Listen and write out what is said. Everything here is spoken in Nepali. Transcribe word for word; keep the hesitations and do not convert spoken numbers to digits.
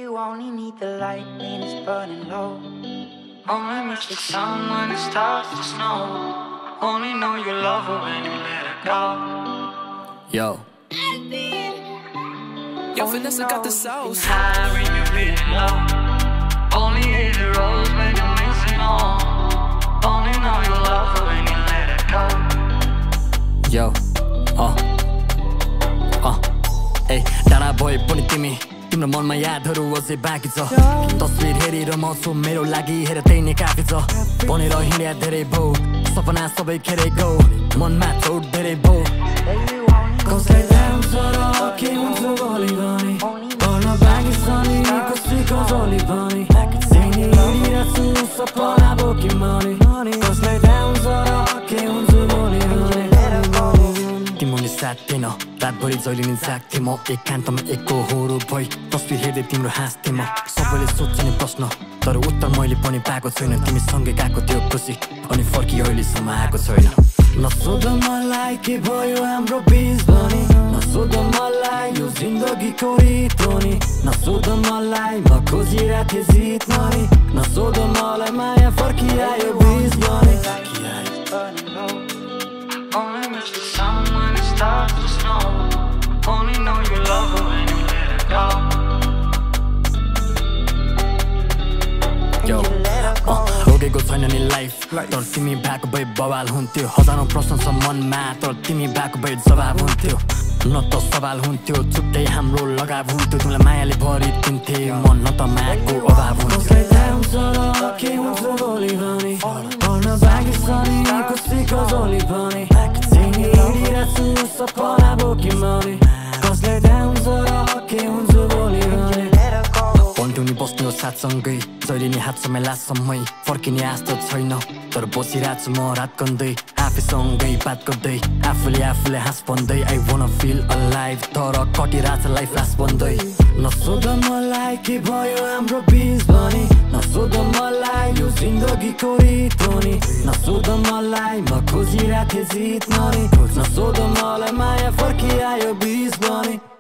you only need the light when it's burning low. Only miss the sun when it starts to snow. Only know you love her when you let her go. Yo. Yo, Vanessa got the sauce. High when you're feeling low. Only hit the roads when you're missing all. Only know you love her when you let her go. Yo. Uh. Uh. Hey, डाँडा भए पनि तिमी तिम्रो मनमा यादहरू अझै बाँकी छ तस्बिर हेरेर म छु मेरो लागि हेर त्यही नै काफी छ बनेर हिँड्या धेरै भौ सपना सबै खेरै गौ मनमा चोट धेरै भौ कसलाई ल्याउँछ र के हुन्छ भोलि भने गर्न बाँकी छ नि कसैको झोली पनि सिनी हिँडिरहेछु सपना बोकी मने कसलाई ल्याउँछ र के हुन्छ भोलि भने तिमीले साथ थिएन रातभरि जहिले नि जाग्थेँ म एकान्तमा एकहोरो भई तस्बिर हेर्दै तिम्रो हाँस्थेँ म सबैले सोध्ने प्रश्न तर उत्तर मैले पनि पाएको छैन तिमी सँगै गएको त्यो खुसी अनि फर्की अहिलेसम्म आएको छैन नसोध मलाई के भयो हाम्रो बिच भने नसोध मलाई यो जिन्दगीको रित हो नि नसोध मलाई म खोजिरहेको थिएँ जित्न नि नसोध मलाई माया फर्किआयो बिच भने Only miss the sun when it starts to snow. Only know you love her when you let her go. Yo, रोगेको छैन नि लाइफ तर तिमी भएको भए बवाल हुन्थ्यो हजारौं प्रश्न छ मनमा तर तिमी भएको भए जवाब हुन्थ्यो न त सवाल हुन्थ्यो छुट्टै हाम्रो लगाव हुन्थ्यो तिमीलाई मायाले भरिदिन्थे म न त मायाको अभाव हुन्थ्यो के हुन्छ भोलि भने गर्न बाँकी छ नि कसैको झोली भने सिनी हिँडिरहेछु सपना बोकी मने कसलाई ल्याउँछ र के हुन्छ भोलि भने पन्टुनी बस्ने हो साथसँगै जहिले नि हात समय लासम्मै फर्किने आश त छैन तर बसिरहेको छु म रात कन्दै आफैसँगै बात गर्दै आफूले आफूले हाँस भन्दै आई वान फिल अलाइभ तर कटिरहेछ लाइफ लास बन्दै नसोध मलाई के भयो हाम्रो बिच भने नसोध मलाई यो जिन्दगीको रित हो नि नसोध मलाई म खोजिरहेको थिएँ जित्न नि नसोध मलाई माया फर्किआयो बिच भने